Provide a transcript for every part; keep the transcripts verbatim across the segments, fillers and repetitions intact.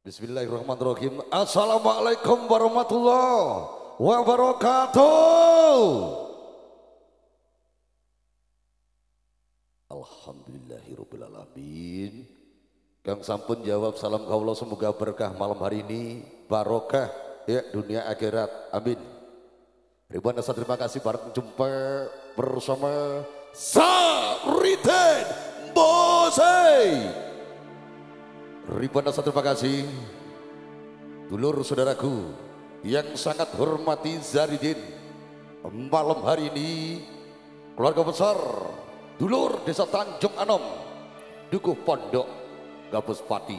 Bismillahirrahmanirrahim. Assalamualaikum warahmatullahi wabarakatuh. Alhamdulillahirabbil alamin. Kang sampun jawab salam kaula, semoga berkah malam hari ini, barokah ya dunia akhirat. Amin. Ribuan rasa terima kasih bareng jumpa bersama Sariten Bose. Ribuan rasa terima kasih dulur saudaraku yang sangat hormati Zaridin. Malam hari ini keluarga besar dulur Desa Tanjung Anom, Dukuh Pondok Gabus Pati,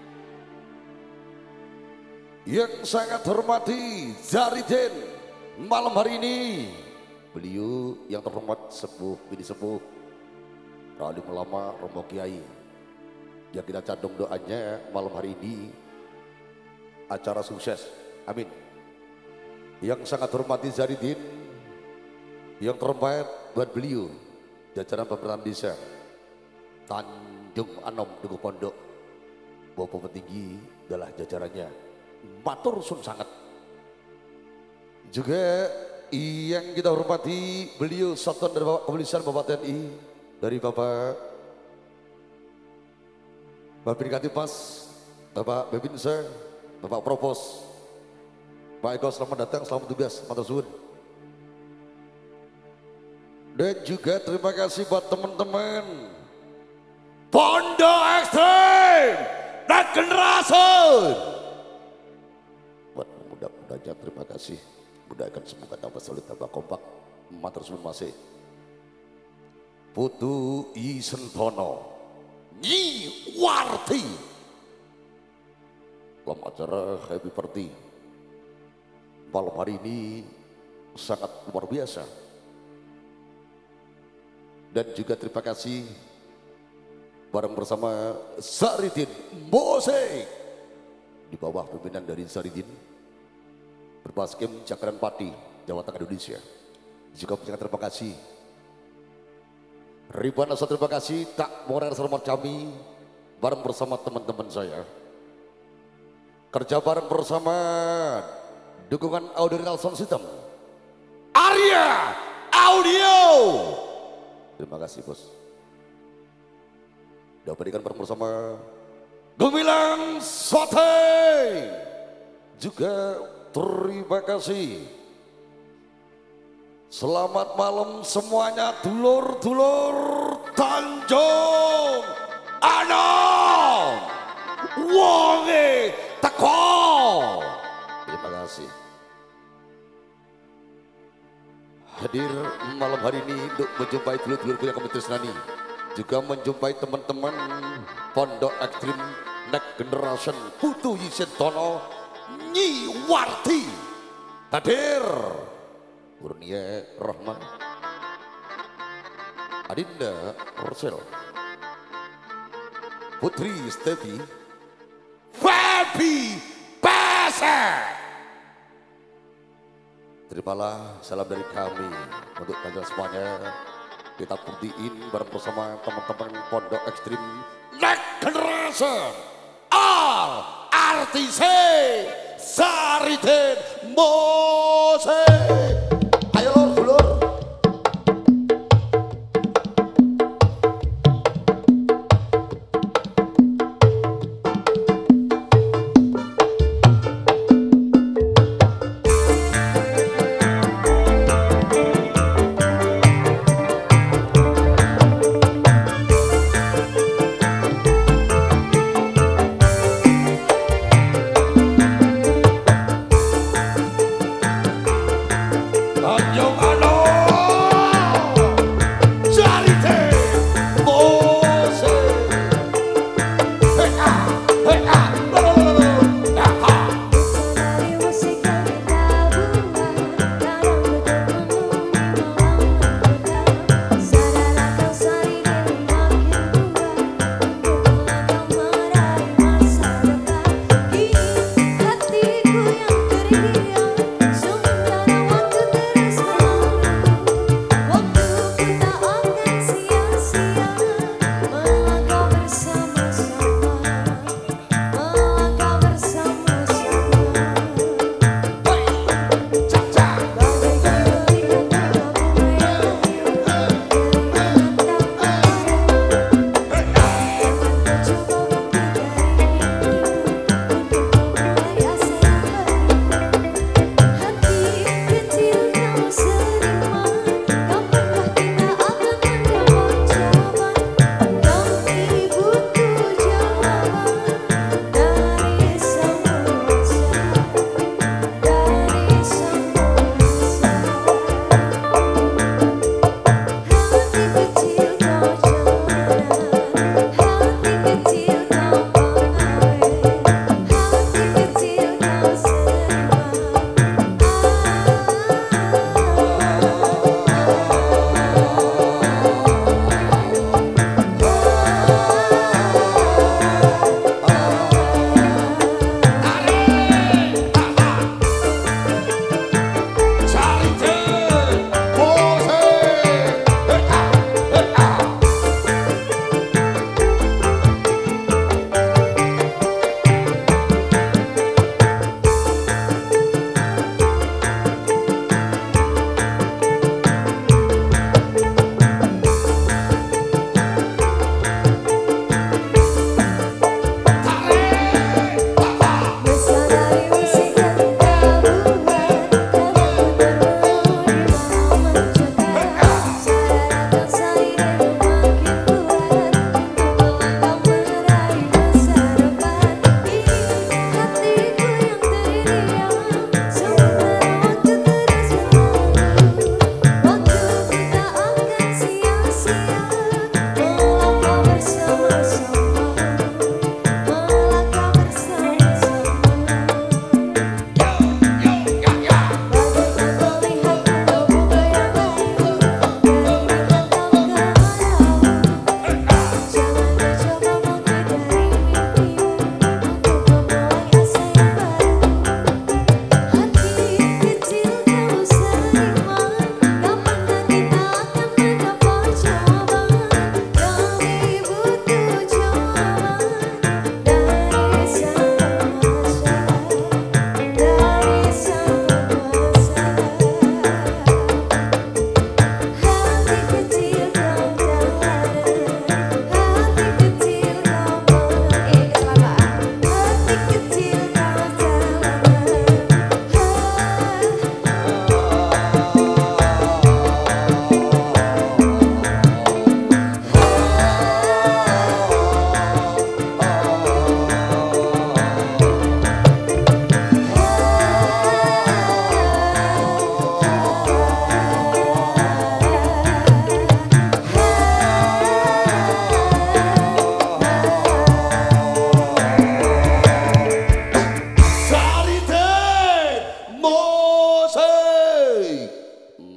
yang sangat hormati Zaridin. Malam hari ini beliau yang terhormat sepuh bini sepuh alim ulama Romo Kiai, yang kita cadung doanya malam hari ini acara sukses. Amin. Yang sangat hormati Zaridin, yang terhormat buat beliau jajaran pemerintahan desa Tanjung Anom Dukuh Pondok, Bapak Petinggi adalah jajarannya matur sun sangat. Juga yang kita hormati beliau Satuan dari Bapak Kepolisian Bapak T N I, dari Bapak Bapak Katipas, Bapak Bebinsa, Bapak Propos, Pak Eko, selamat datang, selamat tugas, matur suwun. Dan juga terima kasih buat teman-teman Pondok Ekstrim dan Generasi. Buat mudah-mudahnya terima kasih, mudahkan semoga tambah solid, tambah kompak, matur suwun masih. Putu Isentono Nyi Warti dalam acara Happy Party malam hari ini sangat luar biasa. Dan juga terima kasih bareng bersama Zaridin Bose di bawah pimpinan dari Zaridin Berbaskem Cakran Pati, Jawa Tengah, Indonesia. Juga punya terima kasih ribuan rasa terima kasih tak mau rasa hormat kami bareng bersama teman-teman saya, kerja bareng bersama dukungan audio sound system Arya Audio. Terima kasih bos. Sudah berikan bareng bersama Gemilang Sote. Juga terima kasih. Selamat malam semuanya dulur-dulur Tanjung Anom Wonge Teko. Terima kasih hadir malam hari ini untuk menjumpai dulur-dulurku yang kami tresnani, juga menjumpai teman-teman Pondok Ekstrim Next Generation Putu Isentono Nyi Warti hadir. Kurnia Rahman, Adinda Rorsel, Putri Stevi, Fabi Pasar. Terimalah salam dari kami untuk kalian semuanya. Kita buktiin bareng bersama teman-teman Pondok Ekstrim Next Generation All Artis Zaridin Bose. Ayo lor, dulur.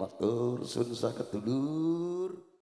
Matur sun saged dulur.